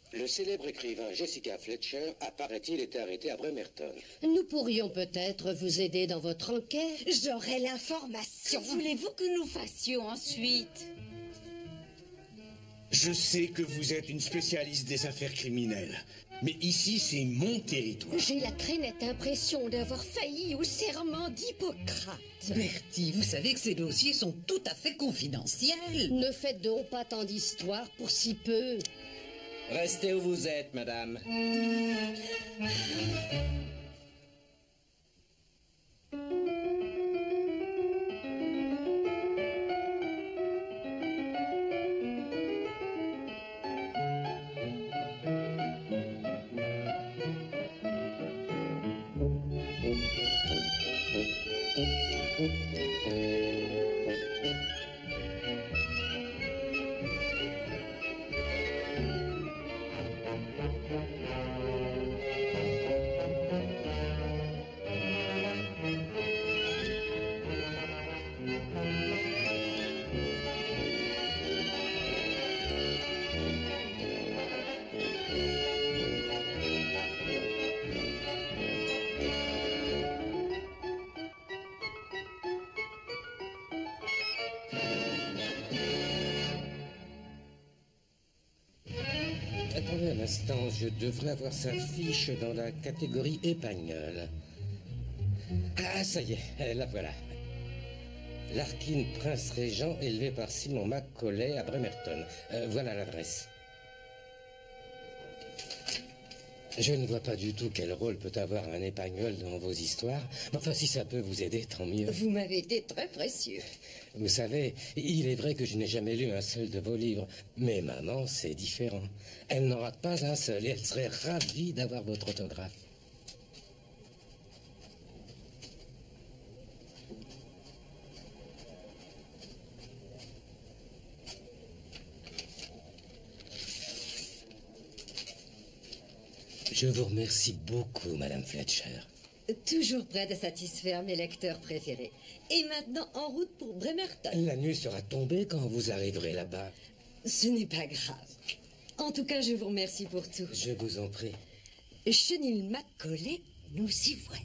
Le célèbre écrivain Jessica Fletcher a, paraît-il, été arrêté à Bremerton. Nous pourrions peut-être vous aider dans votre enquête. J'aurai l'information. Que voulez-vous que nous fassions ensuite? Je sais que vous êtes une spécialiste des affaires criminelles, mais ici, c'est mon territoire. J'ai la très nette impression d'avoir failli au serment d'Hippocrate. Bertie, vous savez que ces dossiers sont tout à fait confidentiels. Ne faites donc pas tant d'histoires pour si peu. Restez où vous êtes, madame. Attendez un instant, je devrais avoir sa fiche dans la catégorie épagnols. Ah, ça y est, la voilà. Larkin, prince régent, élevé par Simon Macaulay à Bremerton. Voilà l'adresse. Je ne vois pas du tout quel rôle peut avoir un épagnol dans vos histoires. Enfin, si ça peut vous aider, tant mieux. Vous m'avez été très précieux. Vous savez, il est vrai que je n'ai jamais lu un seul de vos livres. Mais maman, c'est différent. Elle n'en rate pas un seul et elle serait ravie d'avoir votre autographe. Je vous remercie beaucoup, Madame Fletcher. Toujours prête à satisfaire mes lecteurs préférés. Et maintenant, en route pour Bremerton. La nuit sera tombée quand vous arriverez là-bas. Ce n'est pas grave. En tout cas, je vous remercie pour tout. Je vous en prie. Chenil Macaulay, nous y voilà.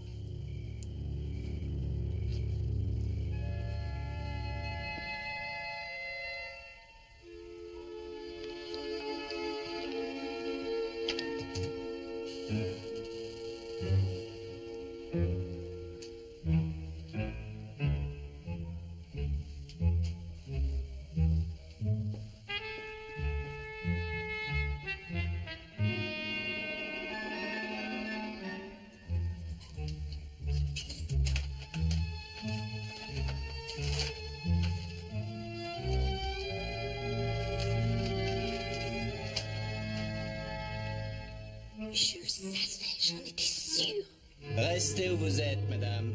Je le savais, j'en étais sûre. Restez où vous êtes, madame.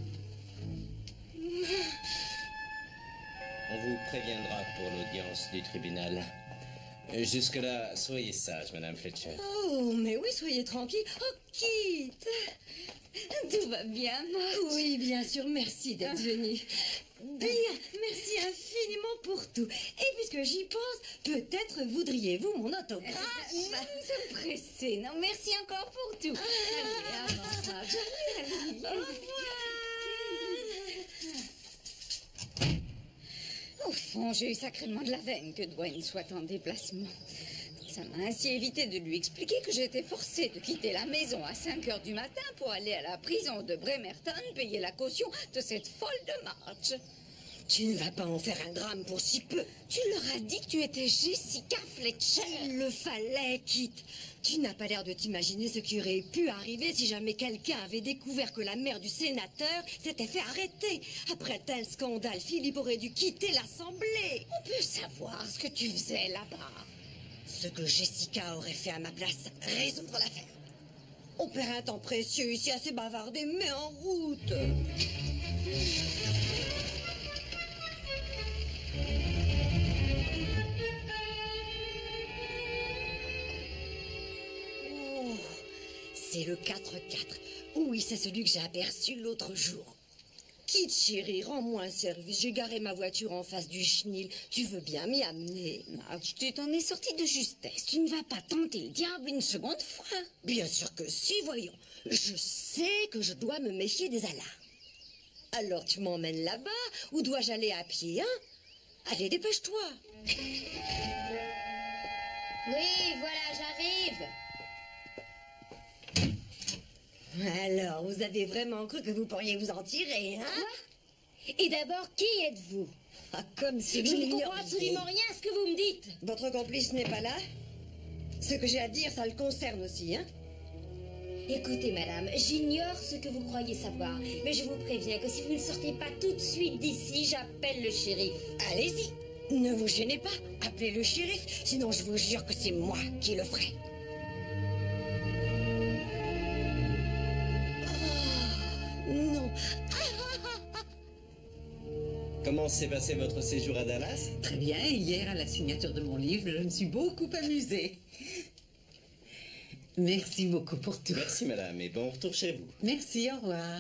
On vous préviendra pour l'audience du tribunal. Jusque-là, soyez sage, madame Fletcher. Oh, mais oui, soyez tranquille. Oh, Kit! Tout va bien, Marge? Oui, bien sûr, merci d'être venu. Bien, merci infiniment pour tout. Et puisque j'y pense, peut-être voudriez-vous mon autographe? Nous sommes pressés. Non, merci encore pour tout. Allez, avance, Marge. Allez, Au revoir. Au fond, j'ai eu sacrément de la veine que Dwayne soit en déplacement. Ça m'a ainsi évité de lui expliquer que j'étais forcée de quitter la maison à 5 heures du matin pour aller à la prison de Bremerton payer la caution de cette folle de Marge. Tu ne vas pas en faire un drame pour si peu. Tu leur as dit que tu étais Jessica Fletcher. Il le fallait, Kit. Tu n'as pas l'air de t'imaginer ce qui aurait pu arriver si jamais quelqu'un avait découvert que la mère du sénateur s'était fait arrêter. Après un tel scandale, Philippe aurait dû quitter l'Assemblée. On peut savoir ce que tu faisais là-bas. Ce que Jessica aurait fait à ma place, résoudre l'affaire. On perd un temps précieux ici à se bavarder, mais en route. Oh, c'est le 4-4. Oui, c'est celui que j'ai aperçu l'autre jour. Kit, chérie, rends-moi un service. J'ai garé ma voiture en face du chenil. Tu veux bien m'y amener? Marge, tu t'en es sorti de justesse. Tu ne vas pas tenter le diable une seconde fois. Bien sûr que si, voyons. Je sais que je dois me méfier des alarmes. Alors tu m'emmènes là-bas ou dois-je aller à pied, hein? Allez, dépêche-toi. Oui, voilà, j'arrive. Alors, vous avez vraiment cru que vous pourriez vous en tirer, hein? Et d'abord, qui êtes-vous? Ah, comme si vous Je ne l'ignoriez. comprends absolument rien à ce que vous me dites. Votre complice n'est pas là? Ce que j'ai à dire, ça le concerne aussi, hein? Écoutez, madame, j'ignore ce que vous croyez savoir, mais je vous préviens que si vous ne sortez pas tout de suite d'ici, j'appelle le shérif. Allez-y, ne vous gênez pas, appelez le shérif, sinon je vous jure que c'est moi qui le ferai. Oh, non. Comment s'est passé votre séjour à Dallas? Très bien, hier à la signature de mon livre, je me suis beaucoup amusée. Merci beaucoup pour tout. Merci, madame, et bon retour chez vous. Merci, au revoir.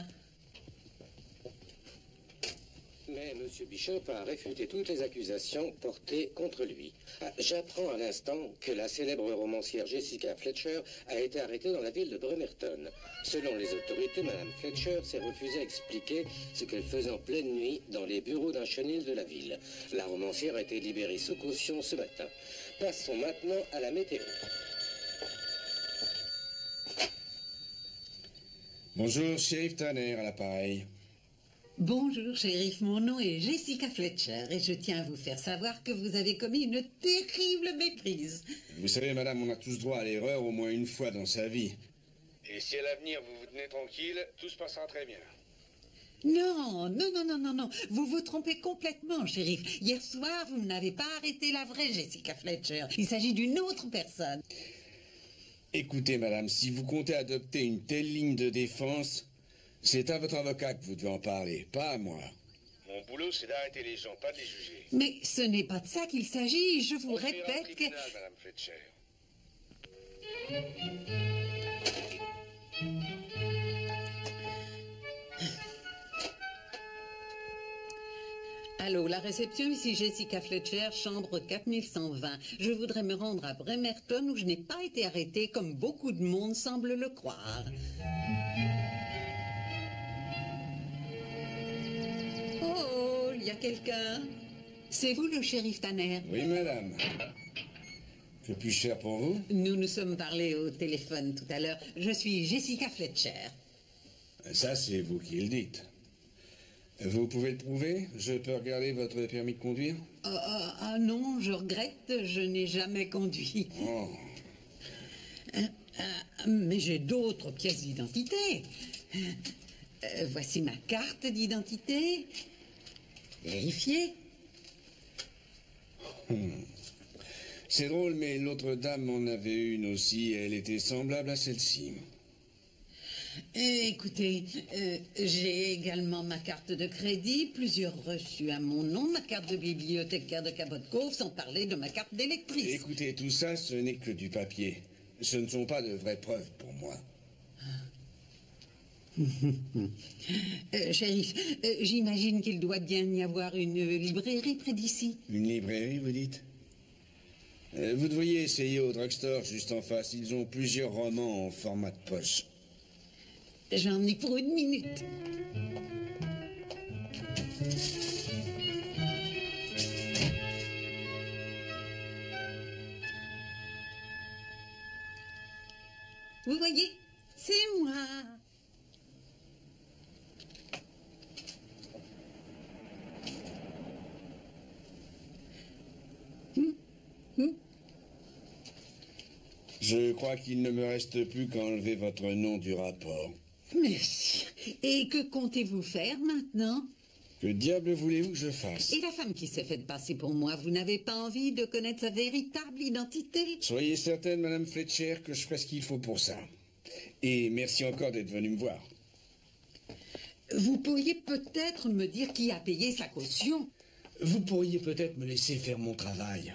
Mais M. Bishop a réfuté toutes les accusations portées contre lui. J'apprends à l'instant que la célèbre romancière Jessica Fletcher a été arrêtée dans la ville de Bremerton. Selon les autorités, Mme Fletcher s'est refusée à expliquer ce qu'elle faisait en pleine nuit dans les bureaux d'un chenil de la ville. La romancière a été libérée sous caution ce matin. Passons maintenant à la météo. Bonjour, shérif Tanner à l'appareil. Bonjour, shérif, mon nom est Jessica Fletcher et je tiens à vous faire savoir que vous avez commis une terrible méprise. Vous savez, madame, on a tous droit à l'erreur au moins une fois dans sa vie. Et si à l'avenir vous vous tenez tranquille, tout se passera très bien. Non, non, non, non, non, non, vous vous trompez complètement, shérif. Hier soir, vous n'avez pas arrêté la vraie Jessica Fletcher. Il s'agit d'une autre personne. Écoutez, madame, si vous comptez adopter une telle ligne de défense, c'est à votre avocat que vous devez en parler, pas à moi. Mon boulot, c'est d'arrêter les gens, pas de les juger. Mais ce n'est pas de ça qu'il s'agit, je vous On ira au répète que... tribunal, madame Fletcher. Allô, la réception, ici Jessica Fletcher, chambre 4120. Je voudrais me rendre à Bremerton où je n'ai pas été arrêtée comme beaucoup de monde semble le croire. Oh, il y a quelqu'un? C'est vous le shérif Tanner? Oui, madame. Que puis-je faire pour vous? Nous nous sommes parlé au téléphone tout à l'heure. Je suis Jessica Fletcher. Ça, c'est vous qui le dites. Vous pouvez le prouver? Je peux regarder votre permis de conduire? Ah non, je regrette, je n'ai jamais conduit. Oh. Mais j'ai d'autres pièces d'identité. Voici ma carte d'identité. Vérifiez. C'est drôle, mais l'autre dame en avait une aussi. Elle était semblable à celle-ci. Écoutez, j'ai également ma carte de crédit, plusieurs reçus à mon nom, ma carte de bibliothécaire de Cabot Cove, sans parler de ma carte d'électrice. Écoutez, tout ça, ce n'est que du papier. Ce ne sont pas de vraies preuves pour moi. Shérif, j'imagine qu'il doit bien y avoir une librairie près d'ici. Une librairie, vous dites? Vous devriez essayer au drugstore juste en face. Ils ont plusieurs romans en format de poche. J'en ai pour une minute. Vous voyez, c'est moi. Je crois qu'il ne me reste plus qu'à enlever votre nom du rapport. Merci. Et que comptez-vous faire maintenant? Que diable voulez-vous que je fasse? Et la femme qui s'est faite passer pour moi, vous n'avez pas envie de connaître sa véritable identité? Soyez certaine, Madame Fletcher, que je ferai ce qu'il faut pour ça. Et merci encore d'être venue me voir. Vous pourriez peut-être me dire qui a payé sa caution? Vous pourriez peut-être me laisser faire mon travail.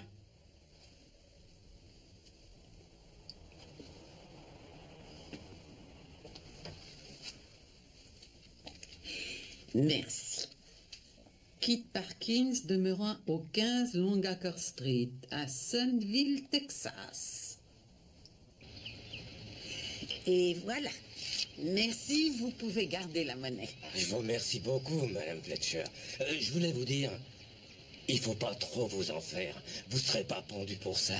Merci. Kit Perkins demeurant au 15 Longacre Street, à Sunville, Texas. Et voilà. Merci, vous pouvez garder la monnaie. Je vous remercie beaucoup, Madame Fletcher. Je voulais vous dire, il faut pas trop vous en faire. Vous serez pas pendu pour ça.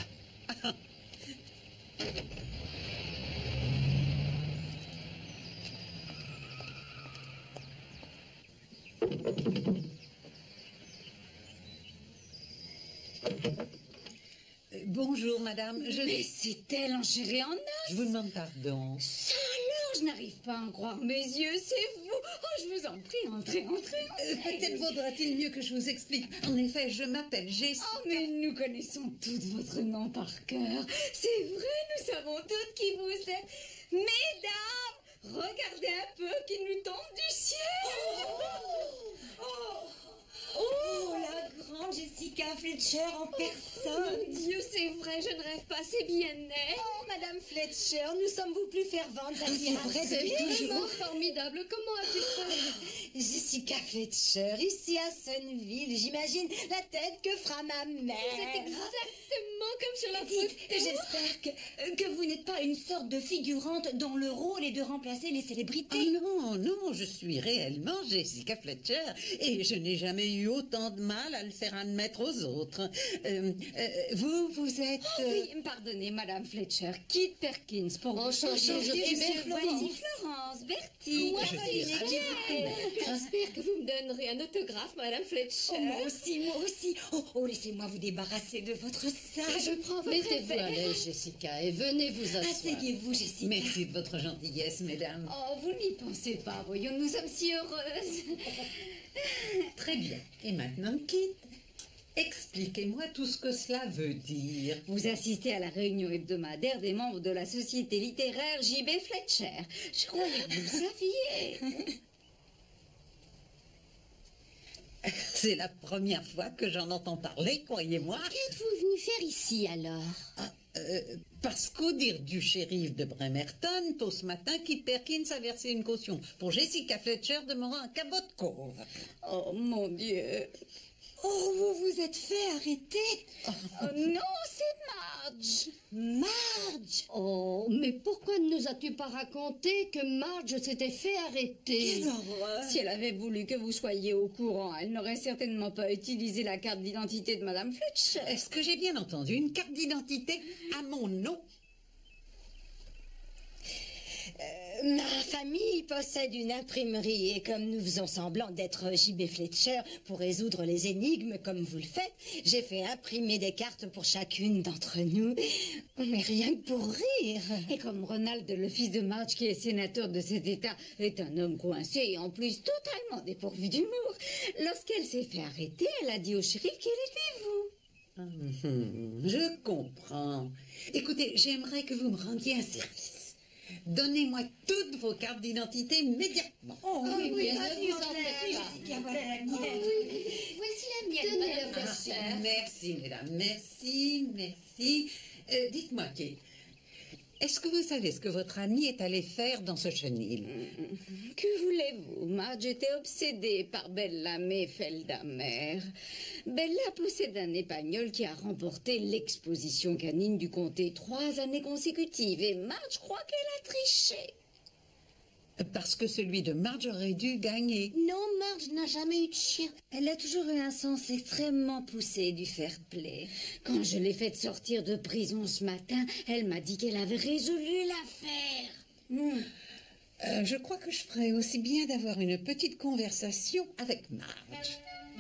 Bonjour, madame. Mais c'est elle enchérée en os. Je vous demande pardon. Ça alors, je n'arrive pas à en croire mes yeux, c'est vous. Oh, je vous en prie, entrez. Peut-être vaudra-t-il mieux que je vous explique. En effet, je m'appelle Jessica. Oh, mais nous connaissons toutes votre nom par cœur. C'est vrai, nous savons toutes qui vous êtes. Mesdames, regardez un peu qui nous tombe du ciel. Oh, la grande Jessica Fletcher en personne. Mon Dieu, c'est vrai, je ne rêve pas, c'est bien elle. Oh, Madame Fletcher, nous sommes vos plus ferventes admiratrices. C'est vraiment formidable, comment a-t-il fait? Jessica Fletcher, ici à Sunville, j'imagine la tête que fera ma mère. C'est exactement comme sur la Dites, photo. j'espère que vous n'êtes pas une sorte de figurante dont le rôle est de remplacer les célébrités. Ah non, je suis réellement Jessica Fletcher et je n'ai jamais eu autant de mal à le faire admettre aux autres. Vous êtes... Oui, pardonnez, Madame Fletcher. Kit Perkins, pour vous. Enchantée, je suis Voici Florence, Bertie. Moi aussi, j'espère que vous me donnerez un autographe, Madame Fletcher. Oh, moi aussi. Oh, laissez-moi vous débarrasser de votre sac. Je prends votre Mettez-vous à l'aise, Jessica, et venez vous asseoir. Asseyez-vous, Jessica. Merci de votre gentillesse, mesdames. Oh, vous n'y pensez pas, voyons, nous sommes si heureuses. Très bien. Et maintenant, Kit, expliquez-moi tout ce que cela veut dire. Vous assistez à la réunion hebdomadaire des membres de la société littéraire J.B. Fletcher. Je croyais que vous le saviez. C'est la première fois que j'en entends parler, croyez-moi. Qu'êtes-vous venu faire ici, alors? Parce qu'au dire du shérif de Bremerton, tôt ce matin, Kit Perkins a versé une caution pour Jessica Fletcher demeurant à Cabot Cove. Oh, mon Dieu. Oh, vous vous êtes fait arrêter. Oh, non, c'est Marge. Marge. Oh, mais pourquoi ne nous as-tu pas raconté que Marge s'était fait arrêter? Quelle horreur. Si elle avait voulu que vous soyez au courant, elle n'aurait certainement pas utilisé la carte d'identité de Madame Fletcher. Est-ce que j'ai bien entendu une carte d'identité à mon nom? Ma famille possède une imprimerie et comme nous faisons semblant d'être J.B. Fletcher pour résoudre les énigmes comme vous le faites, j'ai fait imprimer des cartes pour chacune d'entre nous, mais rien que pour rire. Et comme Ronald, le fils de Marge, qui est sénateur de cet État, est un homme coincé et en plus totalement dépourvu d'humour, lorsqu'elle s'est fait arrêter, elle a dit au shérif qu'il était vous. Je comprends. Écoutez, j'aimerais que vous me rendiez un service. Donnez-moi toutes vos cartes d'identité immédiatement. Oh oui, oui, vas-y, ne vous en Angela, faites pas. Jessica, voilà la mienne. Voici la mienne, Madame Fletcher. Merci, mesdames. Merci. Dites-moi, Kate, est-ce que vous savez ce que votre ami est allé faire dans ce chenil? Que voulez-vous? Marge était obsédée par Bella Mayfeldamer. Bella possède un épagnol qui a remporté l'exposition canine du comté 3 années consécutives et Marge croit qu'elle a triché. Parce que celui de Marge aurait dû gagner. Non, Marge n'a jamais eu de chien. Elle a toujours eu un sens extrêmement poussé du fair play. Quand je l'ai faite sortir de prison ce matin, elle m'a dit qu'elle avait résolu l'affaire. Je crois que je ferais aussi bien d'avoir une petite conversation avec Marge.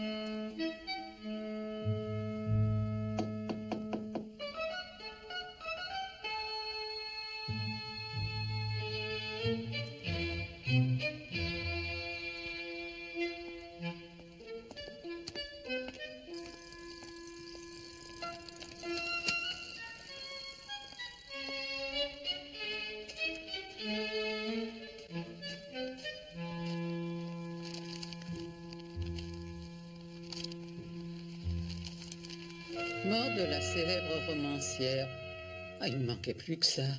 Mort de la célèbre romancière. Ah, il ne manquait plus que ça.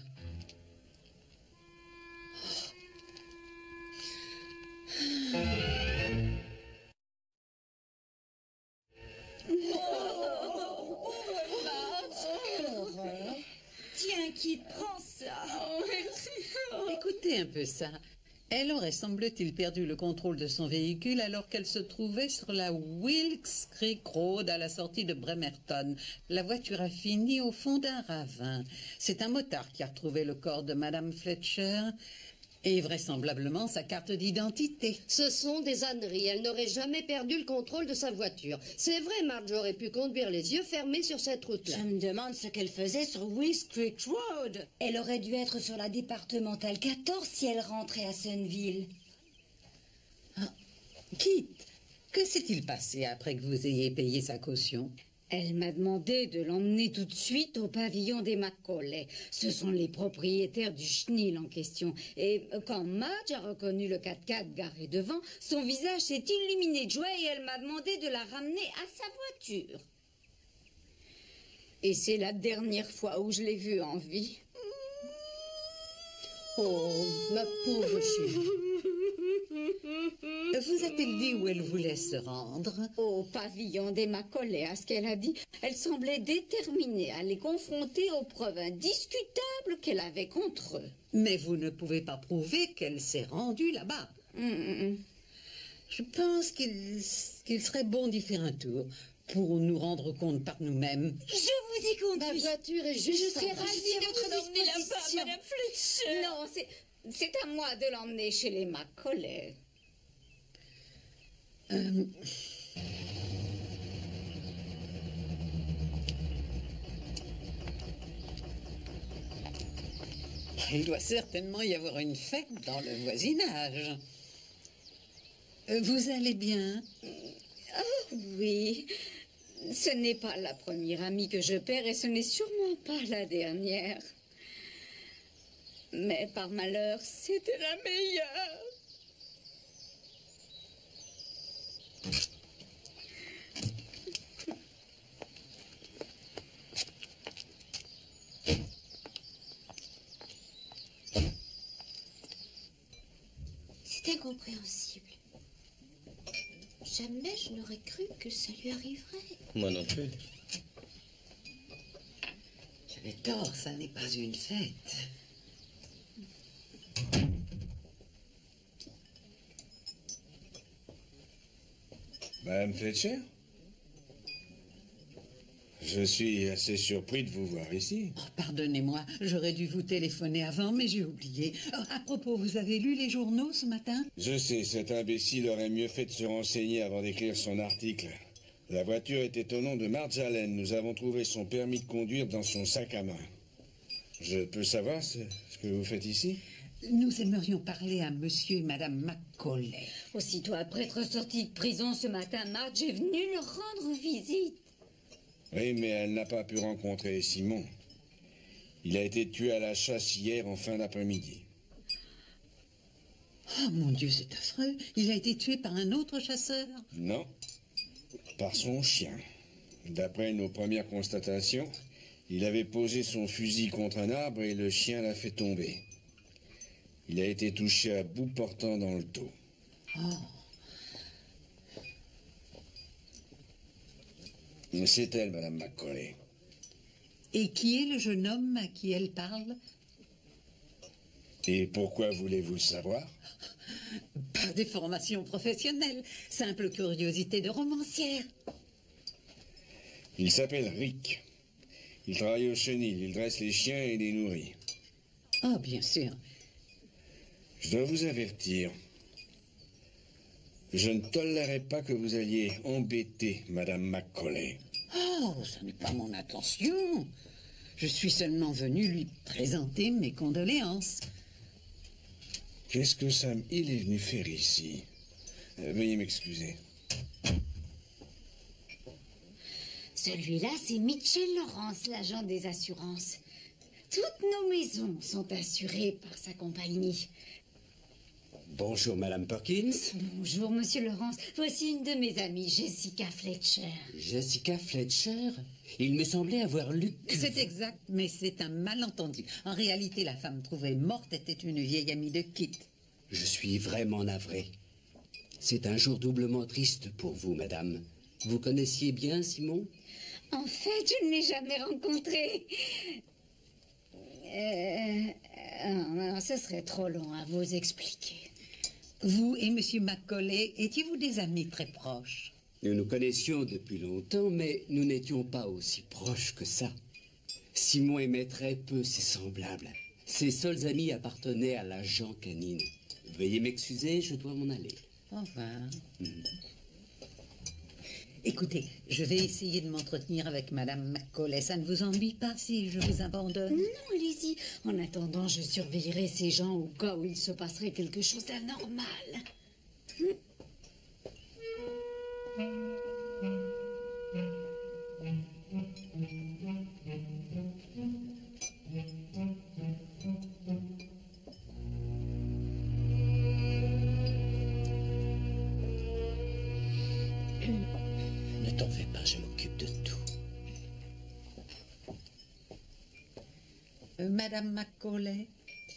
Tiens, Kit, prends ça. Oh, merci. Écoutez un peu ça. Elle aurait, semble-t-il, perdu le contrôle de son véhicule alors qu'elle se trouvait sur la Wilkes Creek Road à la sortie de Bremerton. La voiture a fini au fond d'un ravin. C'est un motard qui a retrouvé le corps de Madame Fletcher et vraisemblablement sa carte d'identité. Ce sont des âneries. Elle n'aurait jamais perdu le contrôle de sa voiture. C'est vrai, Marge aurait pu conduire les yeux fermés sur cette route-là. Je me demande ce qu'elle faisait sur Wilkes Creek Road. Elle aurait dû être sur la départementale 14 si elle rentrait à Sunville. Kit, que s'est-il passé après que vous ayez payé sa caution? Elle m'a demandé de l'emmener tout de suite au pavillon des Macaulay. Ce sont les propriétaires du chenil en question. Et quand Madge a reconnu le 4x4 garé devant, son visage s'est illuminé de joie et elle m'a demandé de la ramener à sa voiture. Et c'est la dernière fois où je l'ai vue en vie. Oh, ma pauvre chérie. Vous a-t-elle dit où elle voulait se rendre? Au pavillon des Macaulay, à ce qu'elle a dit. Elle semblait déterminée à les confronter aux preuves indiscutables qu'elle avait contre eux. Mais vous ne pouvez pas prouver qu'elle s'est rendue là-bas. Je pense qu'il serait bon d'y faire un tour pour nous rendre compte par nous-mêmes. Je vous ai conduit. Ma voiture est juste... Je serais ravie de vous emmener là-bas, Madame Fletcher. Non, c'est à moi de l'emmener chez les Macaulay. Il doit certainement y avoir une fête dans le voisinage. Vous allez bien? Oh oui, ce n'est pas la première amie que je perds et ce n'est sûrement pas la dernière. Mais par malheur, c'était la meilleure. C'est incompréhensible. Jamais je n'aurais cru que ça lui arriverait. Moi non plus. J'avais tort, ça n'est pas une fête. Madame Fletcher? Je suis assez surpris de vous voir ici. Oh, pardonnez-moi, j'aurais dû vous téléphoner avant, mais j'ai oublié. Oh, à propos, vous avez lu les journaux ce matin? Je sais, cet imbécile aurait mieux fait de se renseigner avant d'écrire son article. La voiture était au nom de Marge Allen. Nous avons trouvé son permis de conduire dans son sac à main. Je peux savoir ce que vous faites ici? Nous aimerions parler à monsieur et madame Macaulay. Aussitôt après être sortie de prison ce matin, Marge est venue leur rendre visite. Oui, mais elle n'a pas pu rencontrer Simon. Il a été tué à la chasse hier en fin d'après-midi. Oh mon Dieu, c'est affreux. Il a été tué par un autre chasseur? Non, par son chien. D'après nos premières constatations, il avait posé son fusil contre un arbre et le chien l'a fait tomber. Il a été touché à bout portant dans le dos. Oh. C'est elle, Madame Macaulay. Et qui est le jeune homme à qui elle parle? Et pourquoi voulez-vous le savoir? Pas des formations professionnelles, simple curiosité de romancière. Il s'appelle Rick. Il travaille au chenil, il dresse les chiens et les nourrit. Oh, bien sûr. Je dois vous avertir. Je ne tolérerai pas que vous alliez embêter Madame Macaulay. Oh, ce n'est pas mon intention. Je suis seulement venu lui présenter mes condoléances. Qu'est-ce que Sam Hill est venu faire ici? Veuillez m'excuser. Celui-là, c'est Mitchell Lawrence, l'agent des assurances. Toutes nos maisons sont assurées par sa compagnie. Bonjour, Madame Perkins. Bonjour, Monsieur Lawrence. Voici une de mes amies, Jessica Fletcher. Jessica Fletcher? Il me semblait avoir lu que... C'est exact, mais c'est un malentendu. En réalité, la femme trouvée morte était une vieille amie de Kit. Je suis vraiment navré. C'est un jour doublement triste pour vous, madame. Vous connaissiez bien Simon? En fait, je ne l'ai jamais rencontré. ce serait trop long à vous expliquer. Vous et Monsieur Macaulay, étiez-vous des amis très proches? Nous nous connaissions depuis longtemps, mais nous n'étions pas aussi proches que ça. Simon aimait très peu ses semblables. Ses seuls amis appartenaient à la gent canine. Veuillez m'excuser, je dois m'en aller. Au revoir. Écoutez, je vais essayer de m'entretenir avec Madame Macaulay. Ça ne vous ennuie pas si je vous abandonne? Non, allez-y. En attendant, je surveillerai ces gens au cas où il se passerait quelque chose d'anormal. Ne t'en fais pas, je m'occupe de tout. Madame Macaulay?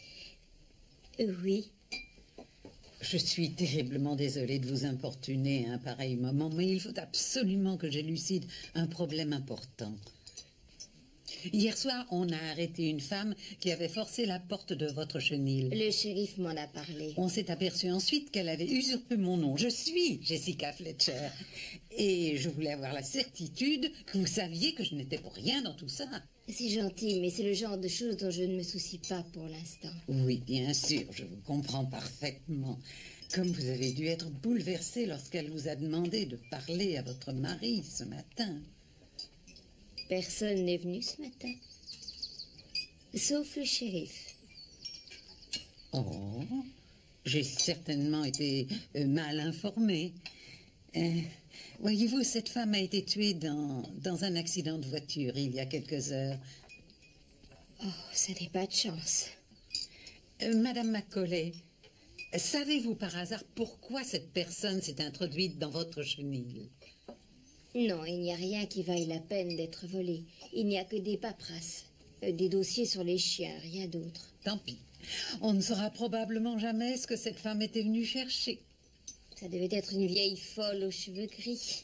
Oui. Je suis terriblement désolée de vous importuner à un pareil moment, mais il faut absolument que j'élucide un problème important. Hier soir, on a arrêté une femme qui avait forcé la porte de votre chenil. Le shérif m'en a parlé. On s'est aperçu ensuite qu'elle avait usurpé mon nom. Je suis Jessica Fletcher. Et je voulais avoir la certitude que vous saviez que je n'étais pour rien dans tout ça. C'est gentil, mais c'est le genre de choses dont je ne me soucie pas pour l'instant. Oui, bien sûr, je vous comprends parfaitement. Comme vous avez dû être bouleversée lorsqu'elle vous a demandé de parler à votre mari ce matin. Personne n'est venu ce matin. Sauf le shérif. Oh, j'ai certainement été mal informée. Voyez-vous, cette femme a été tuée dans un accident de voiture il y a quelques heures. Oh, ça n'est pas de chance. Madame Macaulay, savez-vous par hasard pourquoi cette personne s'est introduite dans votre chenil? Non, il n'y a rien qui vaille la peine d'être volé. Il n'y a que des paperasses, des dossiers sur les chiens, rien d'autre. Tant pis. On ne saura probablement jamais ce que cette femme était venue chercher. Ça devait être une vieille folle aux cheveux gris.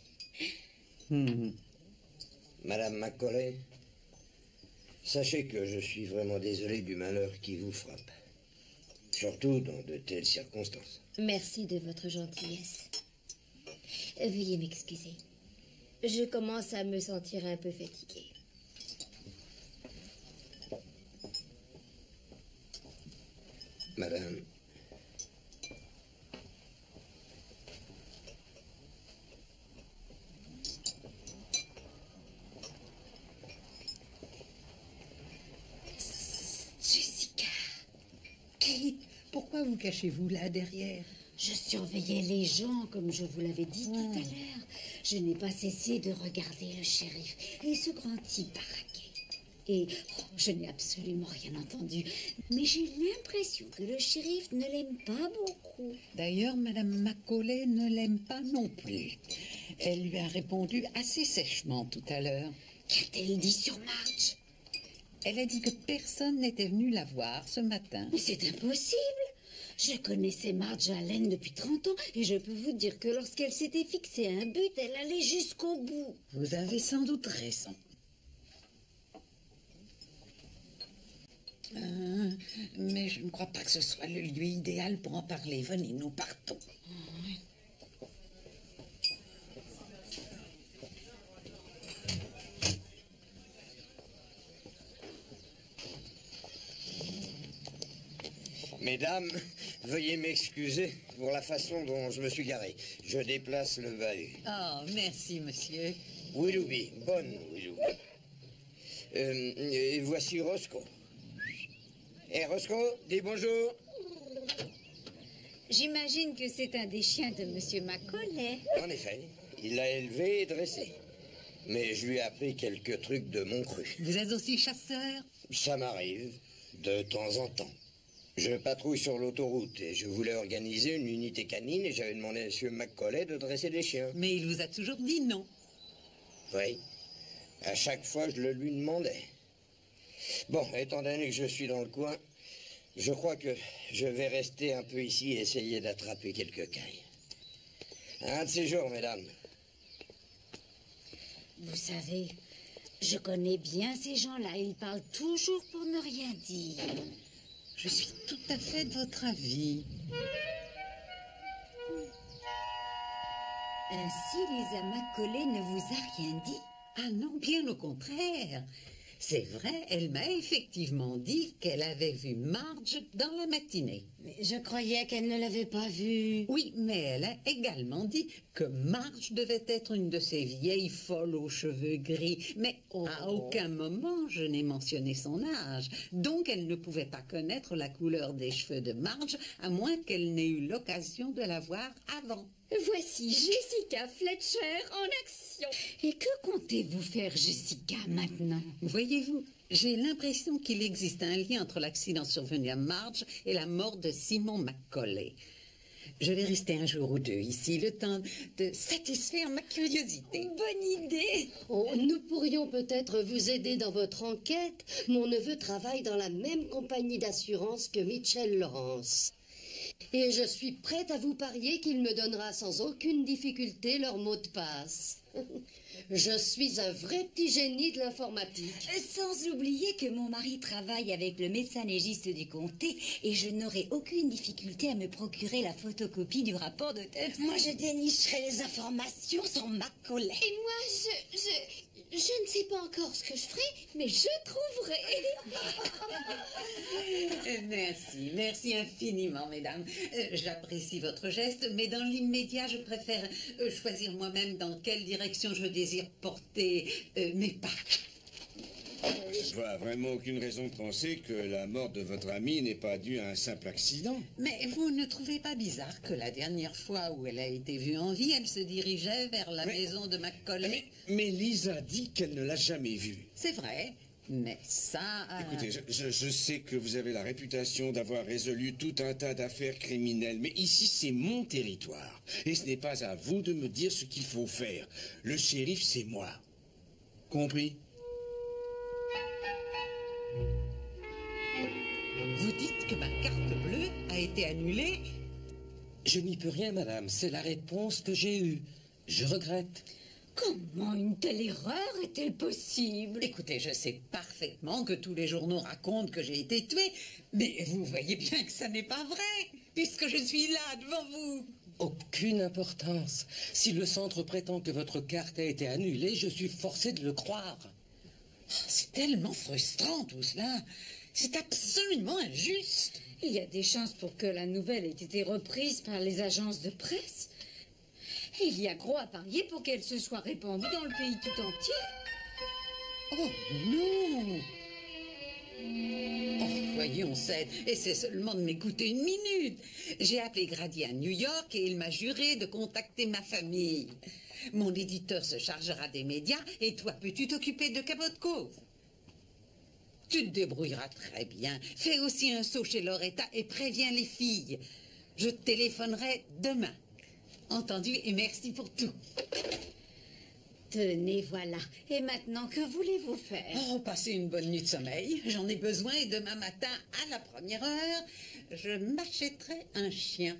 Madame Macaulay, sachez que je suis vraiment désolé du malheur qui vous frappe. Surtout dans de telles circonstances. Merci de votre gentillesse. Veuillez m'excuser. Je commence à me sentir un peu fatiguée. Madame, Jessica, Kate, pourquoi vous cachez-vous là derrière? Je surveillais les gens, comme je vous l'avais dit tout à l'heure. Je n'ai pas cessé de regarder le shérif et ce grand type baraqué. Et je n'ai absolument rien entendu. Mais j'ai l'impression que le shérif ne l'aime pas beaucoup. D'ailleurs, Madame Macaulay ne l'aime pas non plus. Elle lui a répondu assez sèchement tout à l'heure. Qu'a-t-elle dit sur Marge? Elle a dit que personne n'était venu la voir ce matin. Mais c'est impossible. Je connaissais Marge Allen depuis 30 ans et je peux vous dire que lorsqu'elle s'était fixée un but, elle allait jusqu'au bout. Vous avez sans doute raison. Mais je ne crois pas que ce soit le lieu idéal pour en parler. Venez, nous partons. mesdames, veuillez m'excuser pour la façon dont je me suis garé. Je déplace le bahut. Oh, merci, monsieur. Willoughby, bonne Willoughby. Et voici Roscoe. Roscoe, dis bonjour. J'imagine que c'est un des chiens de Monsieur Macaulay. En effet, il l'a élevé et dressé. Mais je lui ai appris quelques trucs de mon cru. Vous êtes aussi chasseur? Ça m'arrive, de temps en temps. Je patrouille sur l'autoroute et je voulais organiser une unité canine et j'avais demandé à M. Macaulay de dresser des chiens. Mais il vous a toujours dit non. Oui. À chaque fois, je le lui demandais. Bon, étant donné que je suis dans le coin, je crois que je vais rester un peu ici et essayer d'attraper quelques cailles. Un de ces jours, mesdames. Vous savez, je connais bien ces gens-là. Ils parlent toujours pour ne rien dire. Je suis tout à fait de votre avis. Ainsi, Lisa Macaulay ne vous a rien dit? Ah non, bien au contraire. C'est vrai, elle m'a effectivement dit qu'elle avait vu Marge dans la matinée. Mais je croyais qu'elle ne l'avait pas vue. Oui, mais elle a également dit que Marge devait être une de ces vieilles folles aux cheveux gris. Mais à aucun moment je n'ai mentionné son âge. Donc elle ne pouvait pas connaître la couleur des cheveux de Marge, à moins qu'elle n'ait eu l'occasion de la voir avant. Voici Jessica Fletcher en action. Et que comptez-vous faire, Jessica, maintenant? Voyez-vous, j'ai l'impression qu'il existe un lien entre l'accident survenu à Marge et la mort de Simon Macaulay. Je vais rester un jour ou deux ici, le temps de satisfaire ma curiosité. Bonne idée. Oh, nous pourrions peut-être vous aider dans votre enquête. Mon neveu travaille dans la même compagnie d'assurance que Mitchell Lawrence. Et je suis prête à vous parier qu'il me donnera sans aucune difficulté leur mot de passe. Je suis un vrai petit génie de l'informatique. Sans oublier que mon mari travaille avec le médecin légiste du comté et je n'aurai aucune difficulté à me procurer la photocopie du rapport d'autopsie. Moi, je dénicherai les informations sur Macaulay. Et moi, je ne sais pas encore ce que je ferai, mais je trouverai. Merci infiniment, mesdames. J'apprécie votre geste, mais dans l'immédiat, je préfère choisir moi-même dans quelle direction je désire porter mes pas. Je vois vraiment aucune raison de penser que la mort de votre amie n'est pas due à un simple accident. Mais vous ne trouvez pas bizarre que la dernière fois où elle a été vue en vie, elle se dirigeait vers la maison de Macaulay? Mais Lisa dit qu'elle ne l'a jamais vue. C'est vrai, mais ça... Écoutez, je sais que vous avez la réputation d'avoir résolu tout un tas d'affaires criminelles, mais ici c'est mon territoire. Et ce n'est pas à vous de me dire ce qu'il faut faire. Le shérif, c'est moi. Compris? Vous dites que ma carte bleue a été annulée? Je n'y peux rien, madame. C'est la réponse que j'ai eue. Je regrette. Comment une telle erreur est-elle possible? Écoutez, je sais parfaitement que tous les journaux racontent que j'ai été tuée, mais vous voyez bien que ça n'est pas vrai, puisque je suis là, devant vous. Aucune importance. Si le centre prétend que votre carte a été annulée, je suis forcé de le croire. C'est tellement frustrant tout cela. C'est absolument injuste. Il y a des chances pour que la nouvelle ait été reprise par les agences de presse. Et il y a gros à parier pour qu'elle se soit répandue dans le pays tout entier. Oh non! Oh, voyons, Seth, essaie seulement de m'écouter une minute. J'ai appelé Grady à New York et il m'a juré de contacter ma famille. Mon éditeur se chargera des médias et toi, peux-tu t'occuper de Cabot Cove? Tu te débrouilleras très bien. Fais aussi un saut chez Loretta et préviens les filles. Je te téléphonerai demain. Entendu, et merci pour tout. Tenez, voilà. Et maintenant, que voulez-vous faire? Oh, passer une bonne nuit de sommeil. J'en ai besoin et demain matin, à la première heure, je m'achèterai un chien.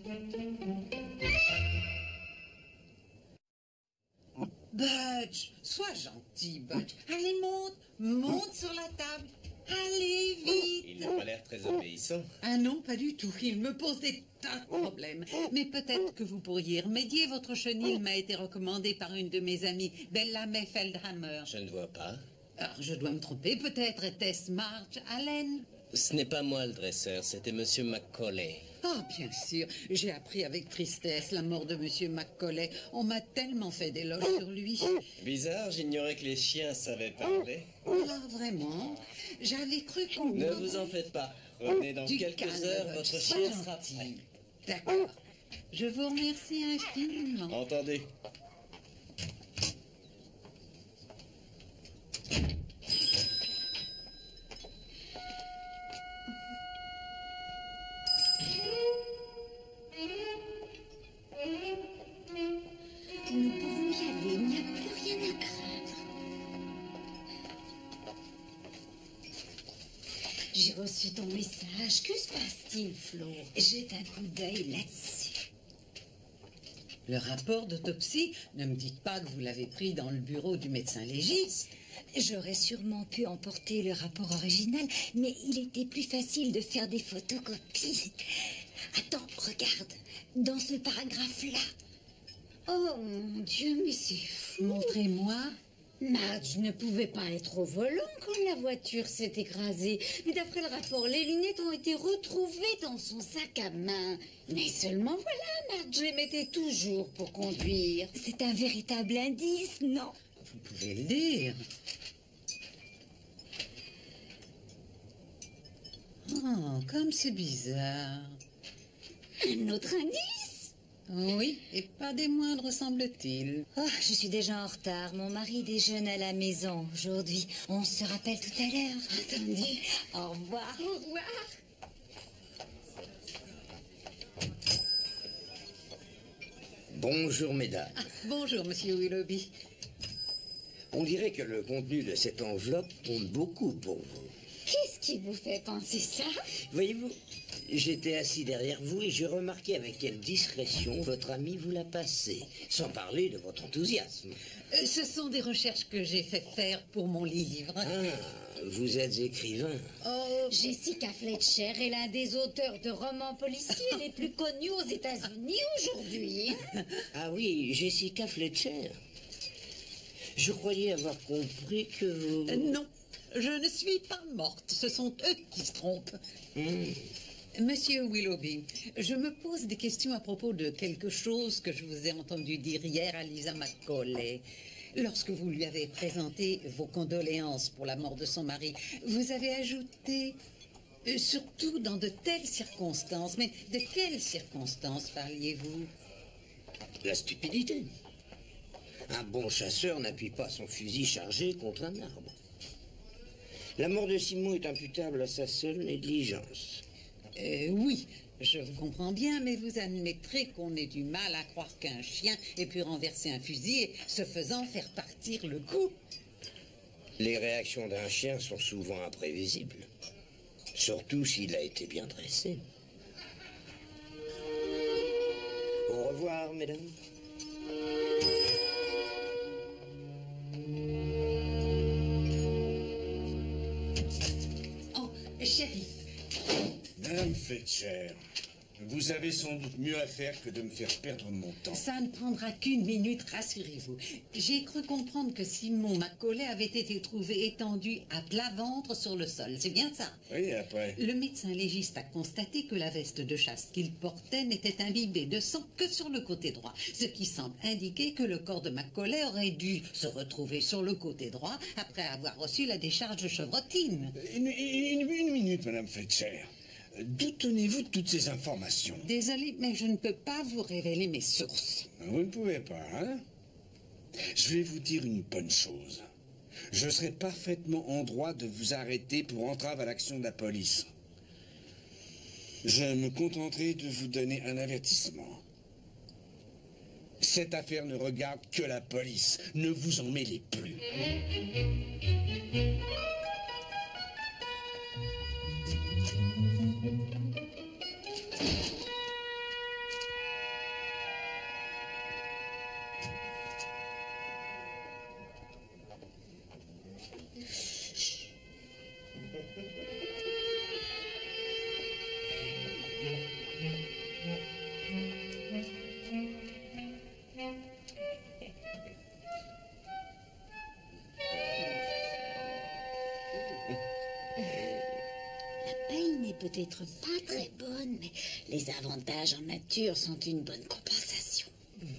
Budge, sois gentil, Budge. Allez, monte sur la table. Allez, vite. Il n'a pas l'air très obéissant. Ah non, pas du tout. Il me pose des tas de problèmes. Mais peut-être que vous pourriez remédier. Votre chenille m'a été recommandée par une de mes amies, Bella May Feldhammer. Je ne vois pas. Alors, je dois me tromper. Peut-être était-ce Marge Allen? Ce n'est pas moi le dresseur, c'était Monsieur Macaulay. Ah, bien sûr. J'ai appris avec tristesse la mort de Monsieur Macaulay. On m'a tellement fait d'éloges sur lui. Bizarre, j'ignorais que les chiens savaient parler. Ah, vraiment? J'avais cru qu'on... Ne vous en faites pas. Revenez dans Du quelques calme, heures, Budge, votre sois chien sera gentil. prêt. D'accord. Je vous remercie infiniment. Entendu. Nous pouvons y aller, il n'y a plus rien à craindre. J'ai reçu ton message. Que se passe-t-il, Flo? Jette un coup d'œil là-dessus. Le rapport d'autopsie, ne me dites pas que vous l'avez pris dans le bureau du médecin légiste. J'aurais sûrement pu emporter le rapport original, mais il était plus facile de faire des photocopies. Attends, regarde, dans ce paragraphe-là. Oh mon Dieu, mais c'est fou. Montrez-moi. Marge ne pouvait pas être au volant quand la voiture s'est écrasée. Mais d'après le rapport, les lunettes ont été retrouvées dans son sac à main. Mais seulement voilà, Marge les mettait toujours pour conduire. C'est un véritable indice, non? Vous pouvez le dire. Oh, comme c'est bizarre. Un autre indice? Oui, et pas des moindres, semble-t-il. Oh, je suis déjà en retard. Mon mari déjeune à la maison aujourd'hui. On se rappelle tout à l'heure. Attendez. Au revoir. Au revoir. Bonjour, mesdames. Bonjour, monsieur Willoughby. On dirait que le contenu de cette enveloppe compte beaucoup pour vous. Qu'est-ce qui vous fait penser ça? Voyez-vous, j'étais assis derrière vous et j'ai remarqué avec quelle discrétion votre ami vous l'a passé, sans parler de votre enthousiasme. Ce sont des recherches que j'ai fait faire pour mon livre. Ah, vous êtes écrivain. Oh, Jessica Fletcher est l'un des auteurs de romans policiers les plus connus aux États-Unis aujourd'hui. Ah oui, Jessica Fletcher. Je croyais avoir compris que vous... Non, je ne suis pas morte. Ce sont eux qui se trompent. Monsieur Willoughby, je me pose des questions à propos de quelque chose que je vous ai entendu dire hier à Lisa Macaulay. Lorsque vous lui avez présenté vos condoléances pour la mort de son mari, vous avez ajouté surtout dans de telles circonstances. Mais de quelles circonstances parliez-vous? La stupidité. Un bon chasseur n'appuie pas son fusil chargé contre un arbre. La mort de Simon est imputable à sa seule négligence. Oui, je vous comprends bien, mais vous admettrez qu'on ait du mal à croire qu'un chien ait pu renverser un fusil et, ce faisant, faire partir le coup. Les réactions d'un chien sont souvent imprévisibles, surtout s'il a été bien dressé. Au revoir, mesdames. Oh, shérif. Madame Fletcher, vous avez sans doute mieux à faire que de me faire perdre mon temps. Ça ne prendra qu'une minute, rassurez-vous. J'ai cru comprendre que Simon Macaulay avait été trouvé étendu à plat ventre sur le sol. C'est bien ça? Oui, après. Le médecin légiste a constaté que la veste de chasse qu'il portait n'était imbibée de sang que sur le côté droit, ce qui semble indiquer que le corps de Macaulay aurait dû se retrouver sur le côté droit après avoir reçu la décharge de chevrotine. Une minute, Madame Fletcher. D'où tenez-vous toutes ces informations? Désolée, mais je ne peux pas vous révéler mes sources. Vous ne pouvez pas, hein? Je vais vous dire une bonne chose. Je serai parfaitement en droit de vous arrêter pour entrave à l'action de la police. Je me contenterai de vous donner un avertissement. Cette affaire ne regarde que la police. Ne vous en mêlez plus. Peut-être pas très bonne, mais les avantages en nature sont une bonne compensation.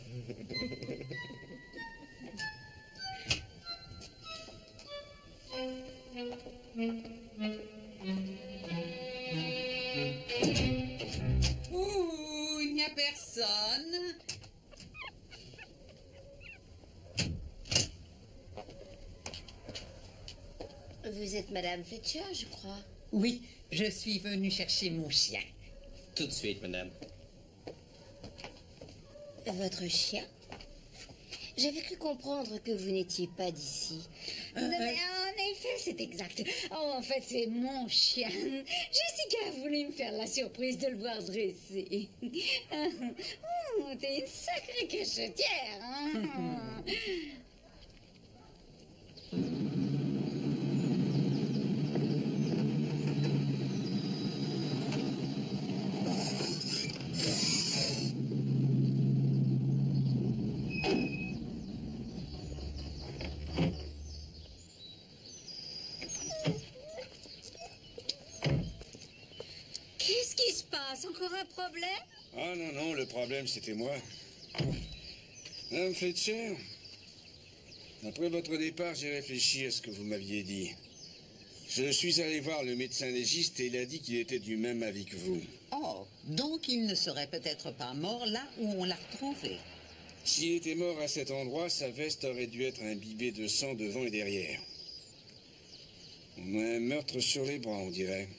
Ouh, il n'y a personne. Vous êtes Madame Fletcher, je crois. Oui, je suis venue chercher mon chien. Tout de suite, madame. Votre chien? J'avais cru comprendre que vous n'étiez pas d'ici. Non, mais en effet, c'est exact. Oh, en fait, c'est mon chien. Jessica a voulu me faire la surprise de le voir dressé. Oh, t'es une sacrée cachetière, hein? qui se passe? Encore un problème? Ah non, non, le problème c'était moi. Madame Fletcher, après votre départ, j'ai réfléchi à ce que vous m'aviez dit. Je suis allé voir le médecin légiste et il a dit qu'il était du même avis que vous. Oh, donc il ne serait peut-être pas mort là où on l'a retrouvé. S'il était mort à cet endroit, sa veste aurait dû être imbibée de sang devant et derrière. On a un meurtre sur les bras, on dirait.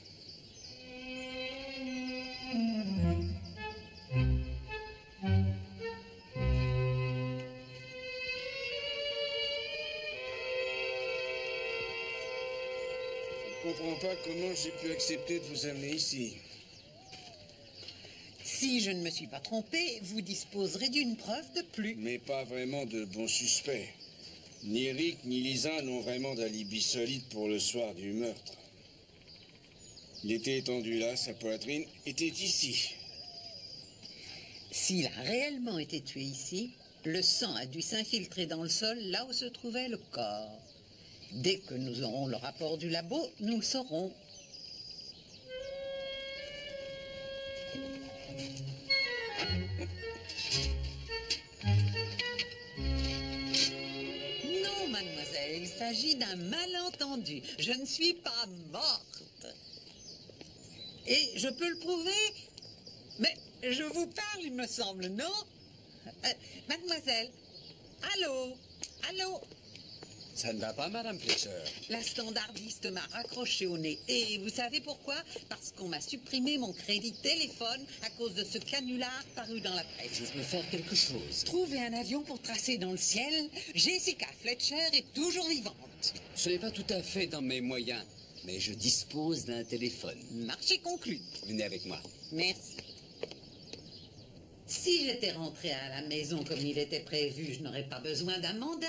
Je ne comprends pas comment j'ai pu accepter de vous amener ici. Si je ne me suis pas trompé, vous disposerez d'une preuve de plus. Mais pas vraiment de bons suspects. Ni Rick ni Lisa n'ont vraiment d'alibi solide pour le soir du meurtre. Il était étendu là, sa poitrine était ici. S'il a réellement été tué ici, le sang a dû s'infiltrer dans le sol là où se trouvait le corps. Dès que nous aurons le rapport du labo, nous le saurons. Non, mademoiselle, il s'agit d'un malentendu. Je ne suis pas morte. Et je peux le prouver? Mais je vous parle, il me semble, non? Mademoiselle, allô? Allô? Ça ne va pas, Madame Fletcher? La standardiste m'a raccroché au nez. Et vous savez pourquoi? Parce qu'on m'a supprimé mon crédit téléphone à cause de ce canular paru dans la presse. Je peux faire quelque chose. Trouver un avion pour tracer dans le ciel. Jessica Fletcher est toujours vivante. Ce n'est pas tout à fait dans mes moyens, mais je dispose d'un téléphone. Marché conclu. Venez avec moi. Merci. Si j'étais rentrée à la maison comme il était prévu, je n'aurais pas besoin d'un mandat.